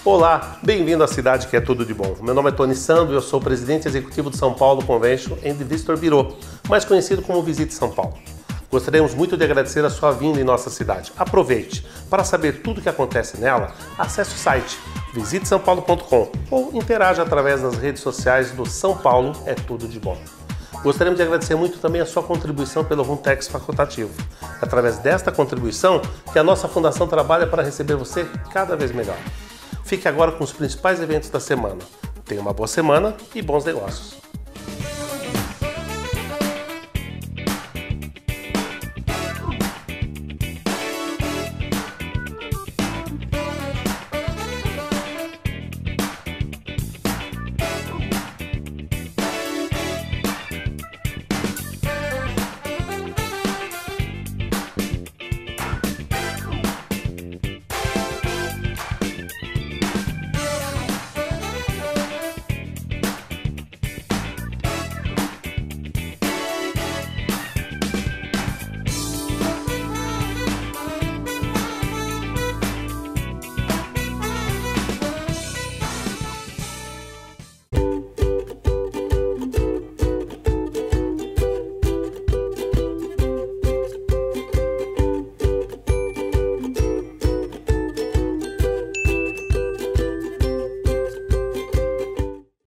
Olá, bem-vindo à cidade que é tudo de bom. Meu nome é Tony Sando e eu sou presidente executivo do São Paulo Convention and Visitor Bureau, mais conhecido como Visite São Paulo. Gostaríamos muito de agradecer a sua vinda em nossa cidade. Aproveite! Para saber tudo o que acontece nela, acesse o site visitesaopaulo.com ou interaja através das redes sociais do São Paulo é tudo de bom. Gostaríamos de agradecer muito também a sua contribuição pelo Runtex facultativo. É através desta contribuição que a nossa fundação trabalha para receber você cada vez melhor. Fique agora com os principais eventos da semana. Tenha uma boa semana e bons negócios!